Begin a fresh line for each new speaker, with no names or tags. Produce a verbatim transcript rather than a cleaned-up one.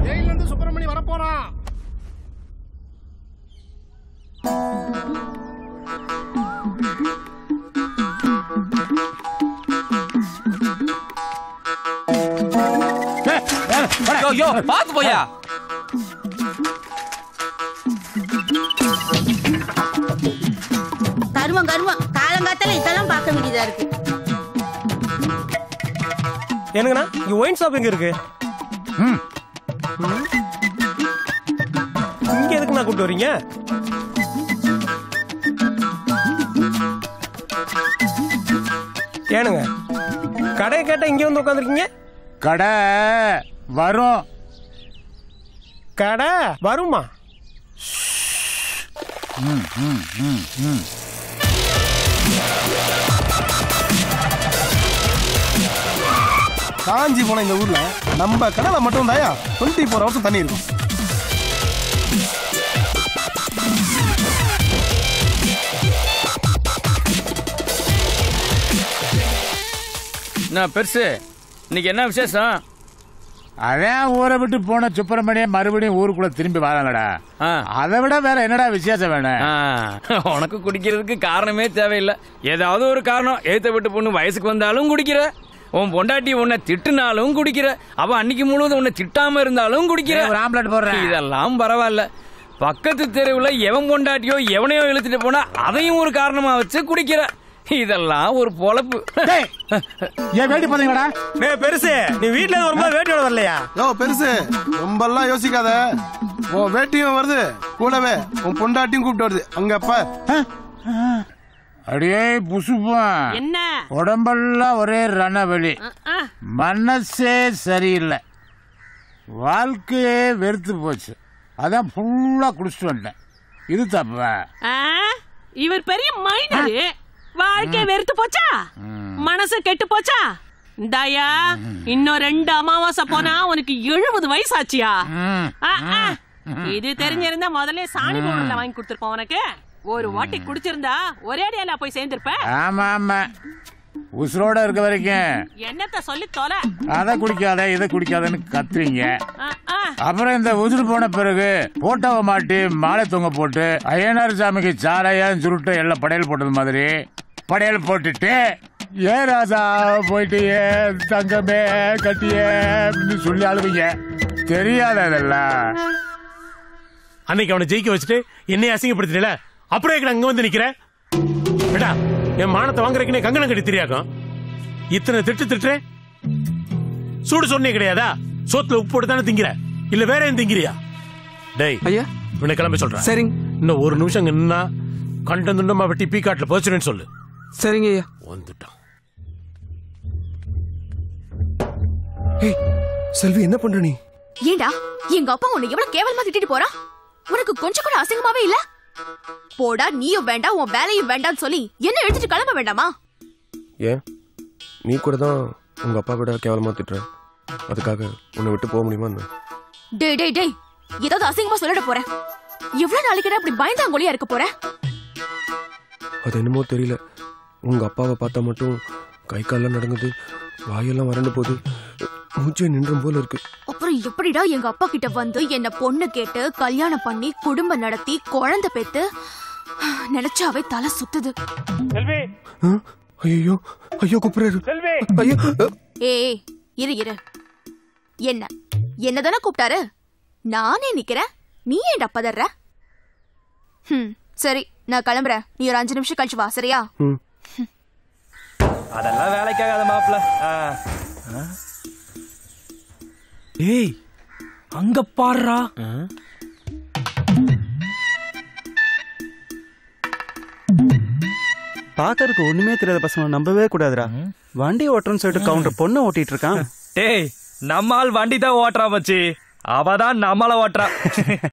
ஜெயில இருந்து சுப்பிரமணி வர போறான்.
பாத்து போயா.
கருமம் கருமம் காலங்காத்தால இதெல்லாம் பார்க்க வேண்டியதா இருக்கு.
என்னங்கண்ணா இங்க ஒயின் ஷாப் எங்க இருக்கு? இங்க எதுக்கு நான் கூப்பிட்டு வரீங்க? ஏனுங்க கடை கேட்டா இங்க வந்து உட்காந்துருக்கீங்க?
கடை வரும்.
கடை வருமா?
காஞ்சி போன இந்த ஊர்ல நம்ம கடலை மட்டும் தாயா டுவெண்ட்டி ஃபோர் ஹவர்ஸ் தண்ணி இருக்கும்.
என்ன பெருசு இன்னைக்கு என்ன விசேஷம்?
அதான் ஊரை விட்டு போன சுப்பிரமணியம் மறுபடியும் ஊருக்குள்ள திரும்பி வராங்கடா. அதை விட வேற என்னடா விசேஷம் வேணும்?
உனக்கு குடிக்கிறதுக்கு காரணமே தேவையில்லை. ஏதாவது ஒரு காரணம். ஏத்த விட்டு பொண்ணு வயசுக்கு வந்தாலும் குடிக்கிற, உன் பொண்டாட்டி உன்னை திட்டுனாலும் குடிக்கிற, அவன் அன்னைக்கு முழுவதும் உன்னை திட்டாம இருந்தாலும் குடிக்கிற.
ஆம்லெட் போடுற
இதெல்லாம் பரவாயில்ல. பக்கத்து தெருவுல எவன் பொண்டாட்டியோ எவனையோ இழுத்துட்டு போனா அதையும் ஒரு காரணமா வச்சு குடிக்கிற. இதெல்லாம் ஒரு பொழப்பு.
ஏன் வேட்டி பாத்தீங்களா?
பெருசு நீ வீட்டுல வரும்போது வேட்டியோட வரலையா?
யோ பெருசு ரொம்ப எல்லாம் யோசிக்காத. உன் வேட்டியும் வருது கூடவே உன் பொண்டாட்டியும் கூப்பிட்டு வருது. அங்கப்பா
அடியே புசுப்பா,
என்ன
உடம்பெல்லாம் ஒரே ரணவெளி, மனசே சரியில்லை, வாழ்க்கையே வெறுத்து போச்சு. அதான் ஃபுல்லா குடிச்சிட்டு வந்தேன். இது தப்பா?
இவர் பெரிய மைனர். வாழ்க்கை வெறுத்து போச்சா, மனசு கெட்டு போச்சா? தயா இன்னும் ரெண்டு அமாவாசை போனா உனக்கு எழுபது வயசு ஆச்சியா? இது தெரிஞ்சிருந்தா முதல்ல சாணி பவுடர்ல வாங்கி கொடுத்துருப்போம். உனக்கு ஒரு வாட்டி குடிச்சிருந்தா ஒரே அடியால போய் சேர்ந்திருப்ப.
ஆமா ஆமா, உசுரோட இருக்க வரைக்கும்
என்னத்த சொல்லி தொலை.
அதை குடிக்காத இதை குடிக்காதன்னு கத்துறீங்க. அப்புறம் இந்த உசுறு போன பிறகு போட்டோவை மாட்டி மாலை தொங்க போட்டு ஐயனார் சாமிக்கு சாரையான்னு சுருட்டு எல்லாம் படையல் போட்டது மாதிரி படையல் போட்டுட்டு ஏ ராசா போயிட்டு ஏ தங்கமே கட்டியே அப்படின்னு சொல்லி அழுவீங்க. தெரியாத அதெல்லாம்.
அன்னைக்கு அவனை ஜெயிக்க வச்சுட்டு என்னைய அசிங்கப்படுத்தில, அப்புறம் அங்க வந்து நிக்கிறேன். என் மானத்தை வாங்குறதுக்கு கங்கணம் கட்டி தெரியாக்கும். இத்தனை திட்டு திட்டுறேன். சூடு சொன்னே கிடையாதா? சோத்துல உப்பு போட்டு தானே திங்கிற, இல்ல வேற ஏன் திங்கிறியா? டேய் ஐயா இவனை கிளம்பி சொல்றேன். சரிங்க. இன்னும் ஒரு நிமிஷம் நின்னா கண்டம் துண்டமா வெட்டி பீக்காட்டுல போச்சுன்னு சொல்லு. சரிங்க ஐயா. வந்துட்டான்.
ஏய் செல்வி, என்ன பண்ற நீ?
ஏண்டா எங்க அப்பா உன்னை எவ்வளவு கேவலமா திட்டிட்டு போறா? உனக்கு கொஞ்சம் கூட அசிங்கமாவே இல்ல? போடா, நீயும் வேண்டாம் உன் வேலையும் வேண்டாம்னு சொல்லி என்ன எடுத்துட்டு கிளம்ப வேண்டாமா?
ஏன் நீ கூட தான் உங்க அப்பா கூட கேவலமா திட்டுற, அதுக்காக உன்னை விட்டு போக முடியுமா?
டேய் டேய் டேய், ஏதாவது அசிங்கமா சொல்லிட போற? எவ்வளவு நாளைக்கு அப்படி பயந்தாங்கொழியா இருக்க போற?
அது என்னமோ தெரியல, உங்க அப்பாவை பார்த்தா மட்டும் கை காலெல்லாம் நடங்குது, வாயெல்லாம் வறண்டு போகுது, மூச்சே நின்றும் போல இருக்கு.
அப்புறம் எப்படிடா எங்க அப்பா கிட்ட வந்து என்ன பொண்ணு கேட்டு கல்யாணம் பண்ணி குடும்பம் நடத்தி குழந்தை பெத்து? நினைச்சாவே தலை சுத்துது.
ஐயோ ஐயோ கூப்பிடுறாரு. ஐயோ
ஏய் இரு இரு, என்ன என்னதானே கூப்பிட்டாரு? நானே நிக்கிறேன், நீ ஏன்டா பதற? ம் சரி, நான் கிளம்புறேன். நீ ஒரு அஞ்சு நிமிஷம் கழிச்சு வா, சரியா?
அதெல்லாம் வேலைக்காகாத மாப்பிள்ள.
ஏய் அங்க பாடுறா.
பாக்கறதுக்கு ஒண்ணுமே தெரியாத பசங்க நம்பவே கூடாதுடா. வண்டி ஓட்டுறன்னு சொல்லிட்டு கவுண்டர் பொண்ணு ஓட்டிட்டு இருக்கான்.
டேய் நம்மால் வண்டி தான் ஓட்டுறா மச்சி, அவதான் நம்மள ஓட்டுறா.